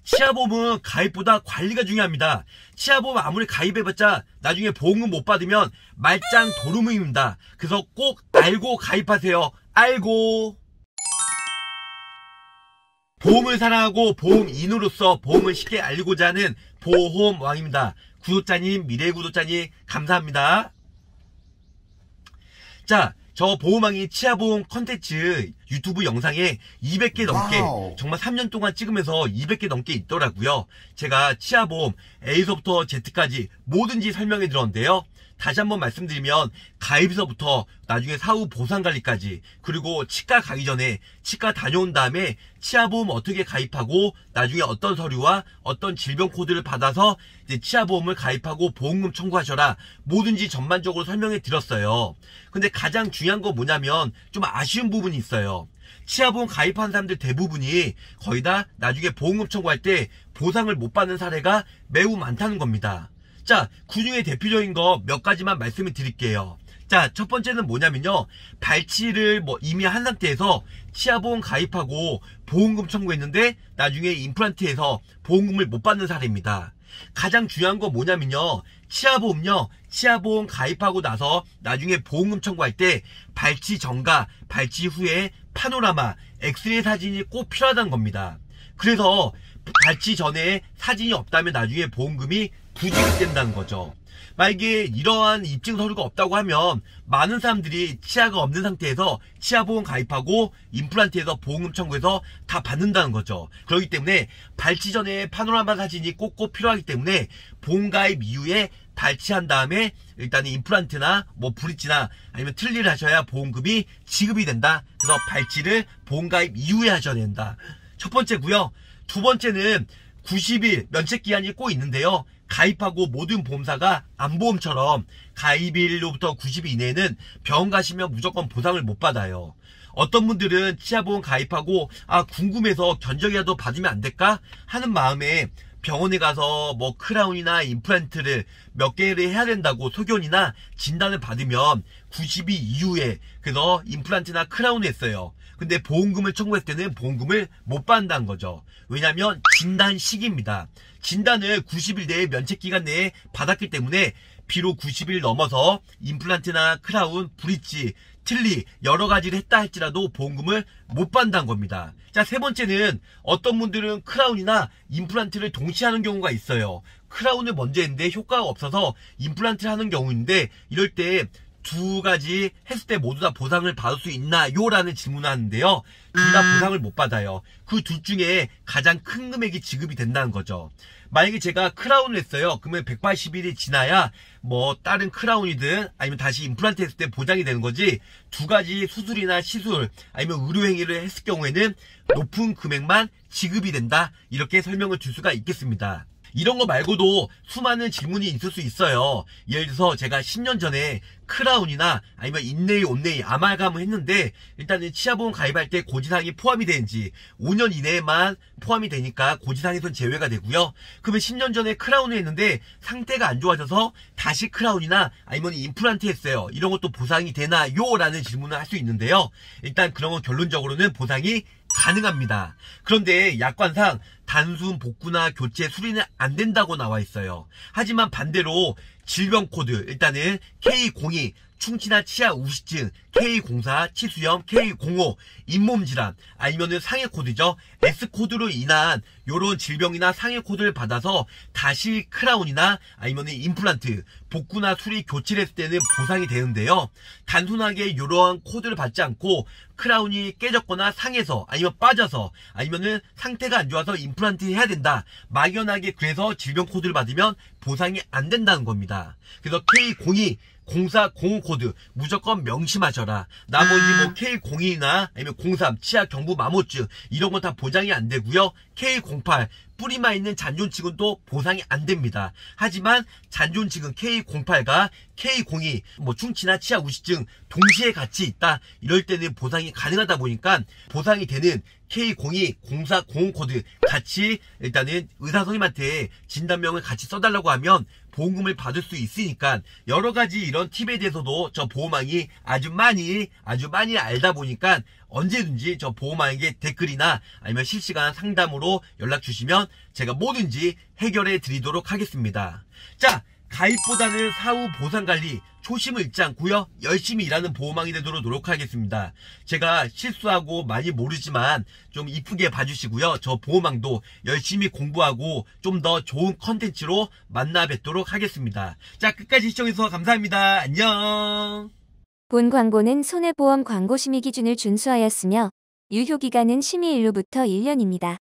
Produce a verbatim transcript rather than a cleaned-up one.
치아보험은 가입보다 관리가 중요합니다. 치아보험 아무리 가입해봤자 나중에 보험금 못 받으면 말짱 도루묵입니다. 그래서 꼭 알고 가입하세요. 알고. 보험을 사랑하고 보험인으로서 보험을 쉽게 알고자 하는 보험왕입니다. 구독자님, 미래 구독자님 감사합니다. 자, 저 보험왕이 치아보험 컨텐츠 유튜브 영상에 이백 개 넘게 와우. 정말 삼 년 동안 찍으면서 이백 개 넘게 있더라고요. 제가 치아보험 A서부터 Z까지 뭐든지 설명해 드렸는데요. 다시 한번 말씀드리면 가입에서부터 나중에 사후 보상관리까지, 그리고 치과 가기 전에 치과 다녀온 다음에 치아보험 어떻게 가입하고 나중에 어떤 서류와 어떤 질병 코드를 받아서 이제 치아보험을 가입하고 보험금 청구하셔라, 뭐든지 전반적으로 설명해 드렸어요. 근데 가장 중요한 건 뭐냐면 좀 아쉬운 부분이 있어요. 치아보험 가입한 사람들 대부분이 거의 다 나중에 보험금 청구할 때 보상을 못 받는 사례가 매우 많다는 겁니다. 자, 그 중에 대표적인 거 몇 가지만 말씀을 드릴게요. 자, 첫 번째는 뭐냐면요, 발치를 뭐 이미 한 상태에서 치아보험 가입하고 보험금 청구했는데 나중에 임플란트에서 보험금을 못 받는 사례입니다. 가장 중요한 건 뭐냐면요, 치아보험요, 치아보험 가입하고 나서 나중에 보험금 청구할 때 발치 전과 발치 후에 파노라마, 엑스레이 사진이 꼭 필요하다는 겁니다. 그래서 발치 전에 사진이 없다면 나중에 보험금이 부지급된다는 거죠. 만약에 이러한 입증 서류가 없다고 하면 많은 사람들이 치아가 없는 상태에서 치아보험 가입하고 임플란트에서 보험금 청구해서 다 받는다는 거죠. 그렇기 때문에 발치 전에 파노라마 사진이 꼭꼭 필요하기 때문에 보험 가입 이후에 발치한 다음에 일단 임플란트나 뭐 브릿지나 아니면 틀니를 하셔야 보험금이 지급이 된다. 그래서 발치를 보험 가입 이후에 하셔야 된다. 첫 번째고요. 두 번째는 구십 일 면책기한이 꼭 있는데요. 가입하고 모든 보험사가 안보험처럼 가입일로부터 구십 일 이내에는 병원 가시면 무조건 보상을 못 받아요. 어떤 분들은 치아보험 가입하고 아 궁금해서 견적이라도 받으면 안 될까 하는 마음에 병원에 가서 뭐 크라운이나 임플란트를 몇 개를 해야 된다고 소견이나 진단을 받으면 구십 일 이후에 그래서 임플란트나 크라운을 했어요. 근데 보험금을 청구했을 때는 보험금을 못 받는다는 거죠. 왜냐하면 진단 시기입니다. 진단을 구십 일 내에 면책기간 내에 받았기 때문에 비록 구십 일 넘어서 임플란트나 크라운, 브릿지, 틀니 여러 가지를 했다 할지라도 보험금을 못 받는다는 겁니다. 자, 세 번째는 어떤 분들은 크라운이나 임플란트를 동시에 하는 경우가 있어요. 크라운을 먼저 했는데 효과가 없어서 임플란트를 하는 경우인데 이럴 때 두 가지 했을 때 모두 다 보상을 받을 수 있나요? 라는 질문을 하는데요. 둘 다 보상을 못 받아요. 그 둘 중에 가장 큰 금액이 지급이 된다는 거죠. 만약에 제가 크라운을 했어요. 그러면 백팔십 일이 지나야 뭐 다른 크라운이든 아니면 다시 임플란트 했을 때 보장이 되는 거지, 두 가지 수술이나 시술 아니면 의료행위를 했을 경우에는 높은 금액만 지급이 된다, 이렇게 설명을 줄 수가 있겠습니다. 이런 거 말고도 수많은 질문이 있을 수 있어요. 예를 들어서 제가 십 년 전에 크라운이나 아니면 인레이, 온레이, 아말감을 했는데 일단은 치아보험 가입할 때 고지사항이 포함이 되는지, 오 년 이내에만 포함이 되니까 고지사항에선 제외가 되고요. 그러면 십 년 전에 크라운을 했는데 상태가 안 좋아져서 다시 크라운이나 아니면 임플란트 했어요. 이런 것도 보상이 되나요? 라는 질문을 할 수 있는데요. 일단 그런 건 결론적으로는 보상이 가능합니다. 그런데 약관상 단순 복구나 교체 수리는 안 된다고 나와 있어요. 하지만 반대로 질병 코드, 일단은 케이 공이 충치나 치아 우시증, 케이 공사 치수염, 케이 공오 잇몸 질환, 아니면은 상해 코드죠. 에스 코드로 인한 요런 질병이나 상해 코드를 받아서 다시 크라운이나 아니면은 임플란트 복구나 수리 교체를 했을 때는 보상이 되는데요. 단순하게 요러한 코드를 받지 않고 크라운이 깨졌거나 상해서 아니면 빠져서 아니면은 상태가 안 좋아서 임플란트 해야 된다, 막연하게 그래서 질병 코드를 받으면 보상이 안 된다는 겁니다. 그래서 케이 공이 공사 공오 코드 무조건 명심하셔라. 나머지 뭐 케이 공이나 아니면 공삼 치아 경부 마모증 이런 건 다 보장이 안 되고요. 케이 공팔 뿌리만 있는 잔존치근은 또 보상이 안 됩니다. 하지만 잔존치근 케이 공팔과 케이 공이 뭐 충치나 치아 우시증 동시에 같이 있다, 이럴 때는 보상이 가능하다 보니까 보상이 되는 케이 공이 공사 공오 코드 같이 일단은 의사 선생님한테 진단명을 같이 써달라고 하면 보험금을 받을 수 있으니까 여러 가지 이런 팁에 대해서도 저 보험왕이 아주 많이 아주 많이 알다 보니까 언제든지 저 보험왕에게 댓글이나 아니면 실시간 상담으로 연락 주시면 제가 뭐든지 해결해 드리도록 하겠습니다. 자, 가입보다는 사후 보상관리 초심을 잃지 않고요, 열심히 일하는 보험왕이 되도록 노력하겠습니다. 제가 실수하고 많이 모르지만 좀 이쁘게 봐주시고요, 저 보험왕도 열심히 공부하고 좀 더 좋은 컨텐츠로 만나 뵙도록 하겠습니다. 자, 끝까지 시청해주셔서 감사합니다. 안녕. 본 광고는 손해보험 광고 심의 기준을 준수하였으며 유효기간은 심의일로부터 일 년입니다.